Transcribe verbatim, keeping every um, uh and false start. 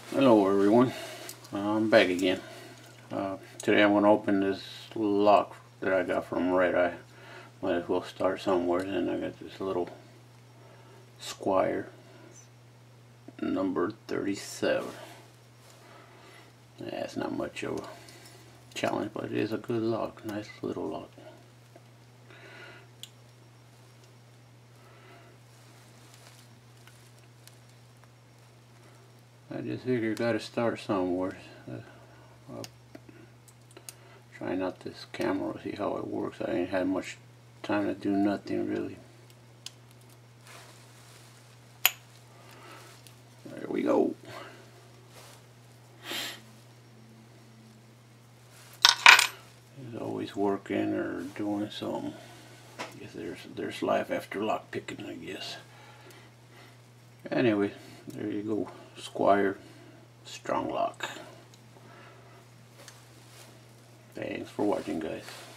Hello everyone, I'm back again. Uh, today I'm going to open this lock that I got from Red Eye. Might as well start somewhere. And I got this little Squire number thirty-seven. Yeah, it's not much of a challenge, but it is a good lock. Nice little lock. I just figure gotta start somewhere. Uh, I'll try not this camera, see how it works. I ain't had much time to do nothing really. There we go. He's always working or doing something. I guess there's there's life after lock picking, I guess. Anyway, there you go. Squire strong lock. Thanks for watching, guys.